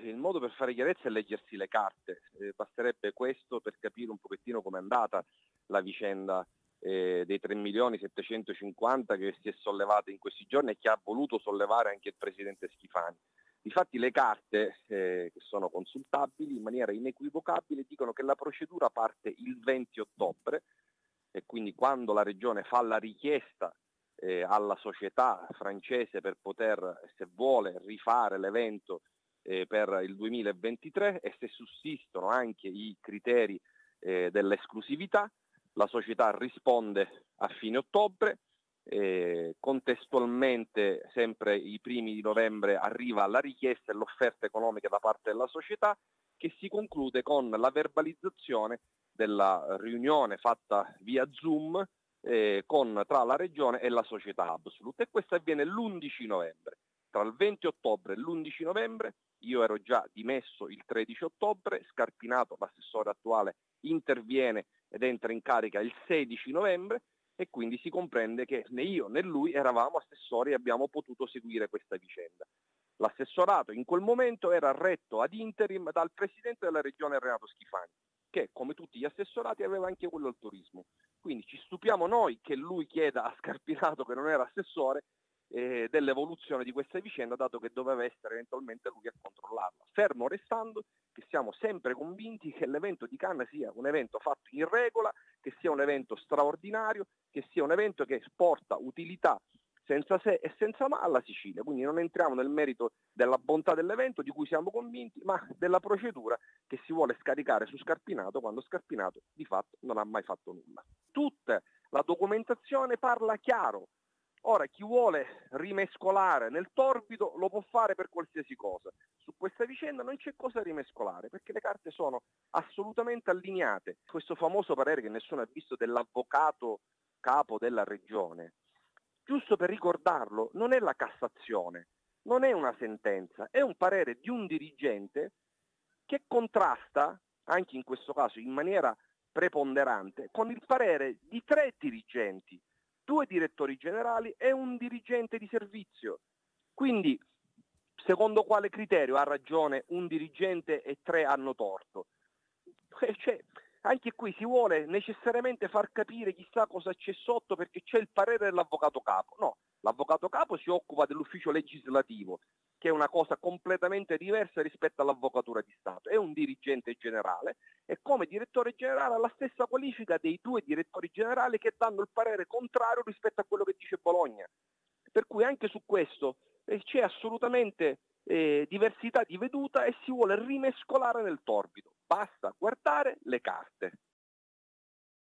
il modo per fare chiarezza è leggersi le carte, basterebbe questo per capire un pochettino com'è andata la vicenda dei 3.750.000 che si è sollevata in questi giorni e che ha voluto sollevare anche il presidente Schifani. Difatti le carte, che sono consultabili in maniera inequivocabile, dicono che la procedura parte il 20 ottobre e quindi quando la Regione fa la richiesta alla società francese per poter, se vuole, rifare l'evento per il 2023 e se sussistono anche i criteri dell'esclusività, la società risponde a fine ottobre, contestualmente sempre i primi di novembre arriva la richiesta e l'offerta economica da parte della società che si conclude con la verbalizzazione della riunione fatta via Zoom tra la Regione e la società Absolut, e questo avviene l'11 novembre. Tra il 20 ottobre e l'11 novembre io ero già dimesso il 13 ottobre, Scarpinato, l'assessore attuale, interviene ed entra in carica il 16 novembre e quindi si comprende che né io né lui eravamo assessori e abbiamo potuto seguire questa vicenda. L'assessorato in quel momento era retto ad interim dal presidente della regione Renato Schifani, che come tutti gli assessorati aveva anche quello al turismo. Quindi ci stupiamo noi che lui chieda a Scarpinato, che non era assessore, dell'evoluzione di questa vicenda, dato che doveva essere eventualmente lui a controllarla. Fermo restando che siamo sempre convinti che l'evento di Cannes sia un evento fatto in regola, che sia un evento straordinario, che sia un evento che porta utilità senza se e senza ma alla Sicilia. Quindi non entriamo nel merito della bontà dell'evento, di cui siamo convinti, ma della procedura che si vuole scaricare su Scarpinato, quando Scarpinato di fatto non ha mai fatto nulla. Tutta la documentazione parla chiaro. Ora, chi vuole rimescolare nel torbido lo può fare per qualsiasi cosa. Su questa vicenda non c'è cosa rimescolare, perché le carte sono assolutamente allineate. Questo famoso parere che nessuno ha visto dell'avvocato capo della regione, giusto per ricordarlo, non è la Cassazione, non è una sentenza, è un parere di un dirigente che contrasta, anche in questo caso in maniera preponderante, con il parere di 3 dirigenti, 2 direttori generali e un dirigente di servizio. Quindi, secondo quale criterio ha ragione un dirigente e 3 hanno torto? Cioè, anche qui si vuole necessariamente far capire chissà cosa c'è sotto perché c'è il parere dell'avvocato capo. No, l'avvocato capo si occupa dell'ufficio legislativo, che è una cosa completamente diversa rispetto all'avvocatura di Stato. È un dirigente generale e come direttore generale ha la stessa qualifica dei 2 direttori generali che danno il parere contrario rispetto a quello che dice Bologna. Per cui anche su questo c'è assolutamente diversità di veduta e si vuole rimescolare nel torbido. Basta guardare le carte.